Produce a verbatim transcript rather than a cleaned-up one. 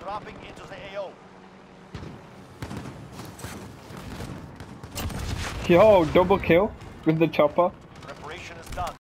dropping into the A O. Yo, double kill with the chopper. Preparation is done.